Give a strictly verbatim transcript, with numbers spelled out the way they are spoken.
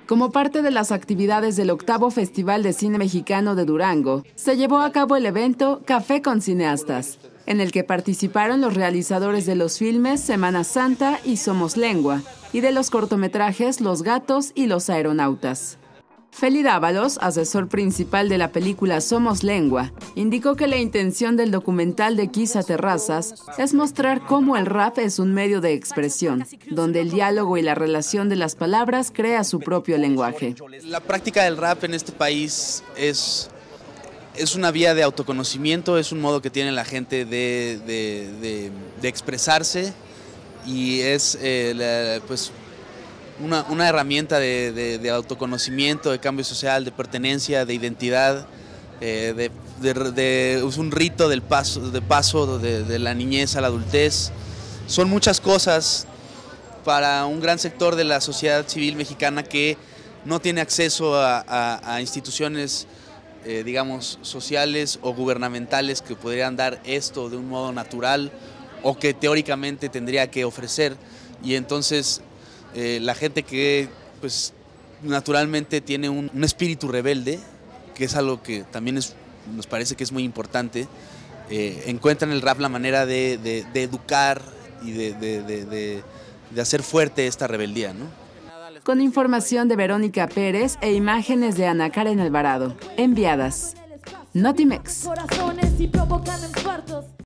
Como parte de las actividades del octavo Festival de Cine Mexicano de Durango, se llevó a cabo el evento Café con Cineastas, en el que participaron los realizadores de los filmes Semana Santa y Somos Lengua, y de los cortometrajes Los Gatos y Los Aeronautas. Feli Dávalos, asesor principal de la película Somos Lengua, indicó que la intención del documental de Quizá Terrazas es mostrar cómo el rap es un medio de expresión, donde el diálogo y la relación de las palabras crea su propio lenguaje. La práctica del rap en este país es, es una vía de autoconocimiento, es un modo que tiene la gente de, de, de, de expresarse y es eh, la, pues, Una, una herramienta de, de, de autoconocimiento, de cambio social, de pertenencia, de identidad, eh, de, de, de, es un rito del paso, de paso de, de la niñez a la adultez. Son muchas cosas para un gran sector de la sociedad civil mexicana que no tiene acceso a, a, a instituciones, eh, digamos, sociales o gubernamentales que podrían dar esto de un modo natural o que teóricamente tendría que ofrecer. Y entonces Eh, la gente que pues naturalmente tiene un, un espíritu rebelde, que es algo que también es, nos parece que es muy importante, eh, encuentra en el rap la manera de, de, de educar y de, de, de, de, de hacer fuerte esta rebeldía, ¿no? Con información de Verónica Pérez e imágenes de Ana Karen Alvarado, enviadas. Notimex.